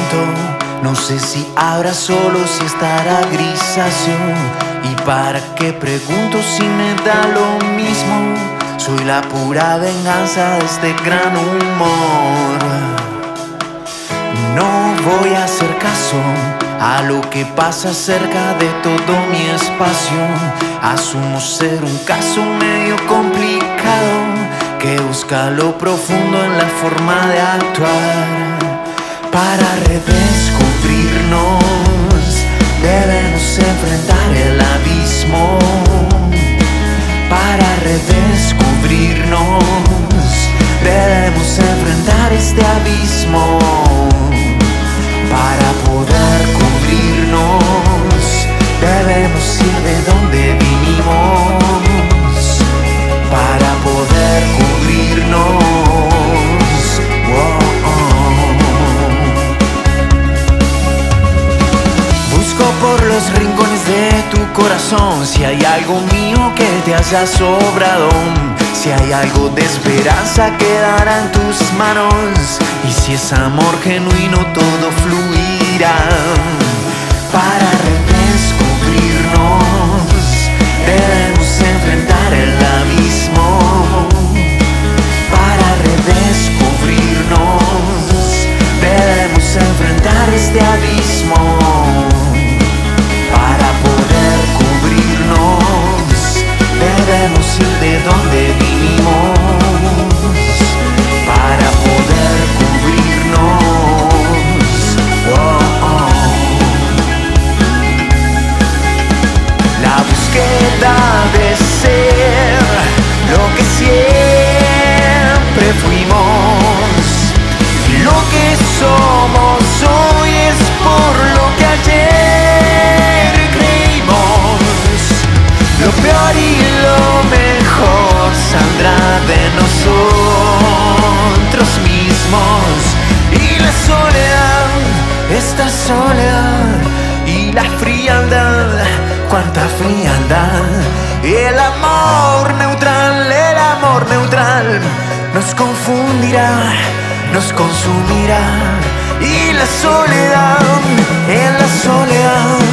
No sé si habrá solo, si estará grisáceo. ¿Y para qué pregunto si me da lo mismo? Soy la pura venganza de este gran humor. No voy a hacer caso a lo que pasa cerca de todo mi espacio. Asumo ser un caso medio complicado que busca lo profundo en la forma de actuar. Para redescubrirnos debemos enfrentar el abismo. Para redescubrirnos debemos enfrentar este abismo. Para poder cubrirnos debemos ir de donde vinimos. Para poder cubrirnos. Por los rincones de tu corazón, si hay algo mío que te haya sobrado, si hay algo de esperanza quedará en tus manos, y si es amor genuino todo fluirá. Para redescubrirnos debemos enfrentar el abismo. Para redescubrirnos debemos enfrentar este abismo. Debemos ir de donde vinimos para poder cubrirnos. La búsqueda de ser lo que siempre fuimos, y lo que somos hoy es por lo que ayer creímos. Lo peor y lo mejor saldrá de nosotros mismos. Y la soledad, esta soledad, y la frialdad, cuánta frialdad. El amor neutral nos confundirá, nos consumirá. Y la soledad, en la soledad